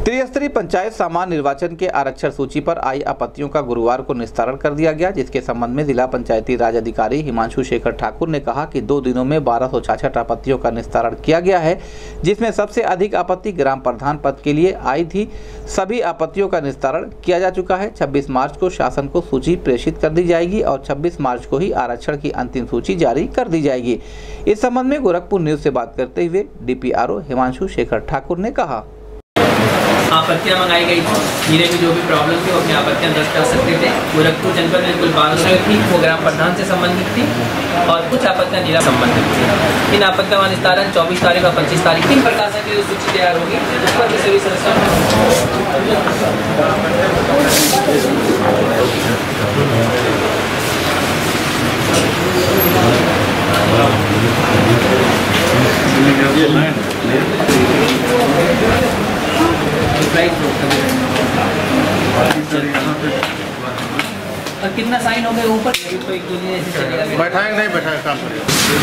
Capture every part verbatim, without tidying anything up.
त्रिस्तरीय पंचायत सामान्य निर्वाचन के आरक्षण सूची पर आई आपत्तियों का गुरुवार को निस्तारण कर दिया गया, जिसके संबंध में जिला पंचायती राज अधिकारी हिमांशु शेखर ठाकुर ने कहा कि दो दिनों में बारह सौ छाछठ आपत्तियों का निस्तारण किया गया है, जिसमें सबसे अधिक आपत्ति ग्राम प्रधान पद के लिए आई थी। सभी आपत्तियों का निस्तारण किया जा चुका है। छब्बीस मार्च को शासन को सूची प्रेषित कर दी जाएगी और छब्बीस मार्च को ही आरक्षण की अंतिम सूची जारी कर दी जाएगी। इस संबंध में गोरखपुर न्यूज से बात करते हुए डीपीआरओ हिमांशु शेखर ठाकुर ने कहा, आपत्तियाँ मंगाई गई थी, जिन्हें भी जो भी प्रॉब्लम थी वो अपनी आपत्तियाँ दर्ज कर सकते थे। गोरखपुर जनपद में कुल बारह सौ थी, वो ग्राम प्रधान से संबंधित थी और कुछ आपत्तियाँ जिला संबंधित थी। इन आपत्तियों का निस्तारण चौबीस तारीख और पच्चीस तारीख तीन प्रकाशन की जो सूची तैयार होगी उस पर भी सभी और कितना साइन हो गए ऊपर तो एक दो दिन ऐसे चलेगा, बैठाएंगे नहीं बैठाएंगे काम करेंगे।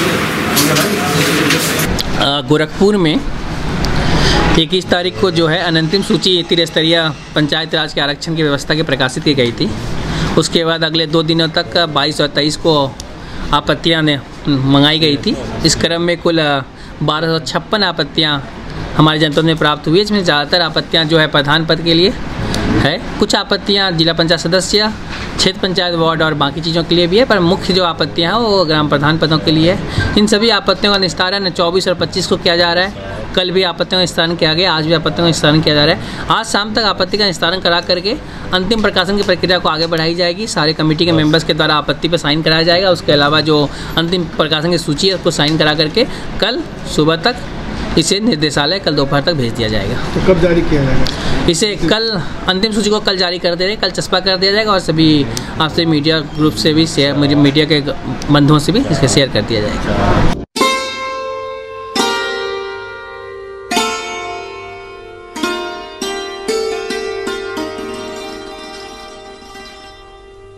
गोरखपुर में इक्कीस तारीख को जो है अनंतिम सूची त्रिस्तरीय पंचायत राज के आरक्षण की व्यवस्था की प्रकाशित की गई थी। उसके बाद अगले दो दिनों तक बाईस और तेईस को आपत्तियाँ मंगाई गई थी। इस क्रम में कुल बारह सौ छप्पन आपत्तियाँ हमारे जनपद में प्राप्त हुई है, जिसमें ज़्यादातर आपत्तियाँ जो है प्रधान पद के लिए है। कुछ आपत्तियाँ जिला पंचायत सदस्य, क्षेत्र पंचायत वार्ड और बाकी चीज़ों के लिए भी है, पर मुख्य जो आपत्तियाँ हैं वो ग्राम प्रधान पदों के लिए है। इन सभी आपत्तियों का निस्तारण चौबीस और पच्चीस को किया जा रहा है। कल भी आपत्तियों का निस्तारण किया गया, आज भी आपत्तियों का निस्तारण किया जा रहा है। आज शाम तक आपत्ति का निस्तारण करा करके अंतिम प्रकाशन की प्रक्रिया को आगे बढ़ाई जाएगी। सारे कमेटी के मेंबर्स के द्वारा आपत्ति पर साइन कराया जाएगा। उसके अलावा जो अंतिम प्रकाशन की सूची है उसको साइन करा करके कल सुबह तक इसे निर्देशालय कल दोपहर तक भेज दिया जाएगा। तो कब जारी किया जाएगा? इसे कल अंतिम सूची को कल जारी कर दे रहे, कल चस्पा कर दिया जाएगा और सभी आपसे मीडिया ग्रुप से भी शेयर, मीडिया के बंधुओं से भी इसके शेयर कर दिया जाएगा।